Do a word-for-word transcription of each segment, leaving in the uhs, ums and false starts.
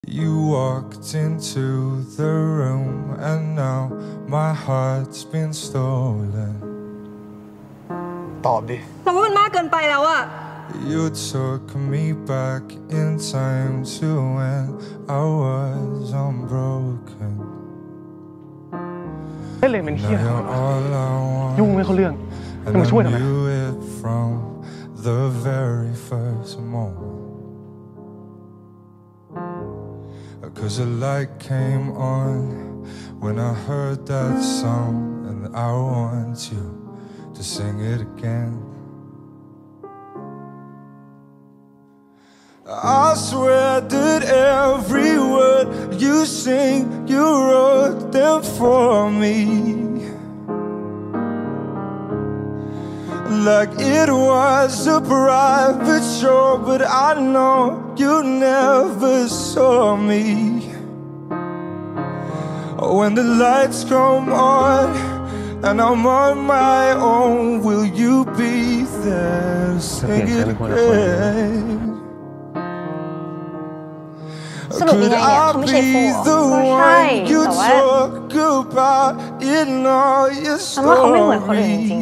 You walked into the room and now my heart's been stolen ตอบดิเราว่ามันมากเกินไปแล้วอะ You took me back in time to when I was unbroken เล่นเลยเป็นเหี้ยยุ่งไม่เข้าเรื่องมึงมาช่วยทำไม from the very first moment Cause the light came on when I heard that song and I want you to sing it again I swear that every word you sing you wrote them for me Like it was a private show but I know you never saw me When the lights come on and I'm on my own will you be there sing it again Could I be the one you talk about in all your stories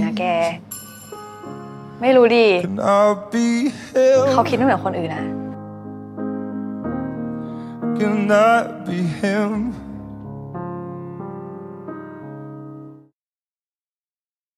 ไม่รู้ดิ Can I be held เขาคิดไม่เหมือนคนอื่นนะ Can I be him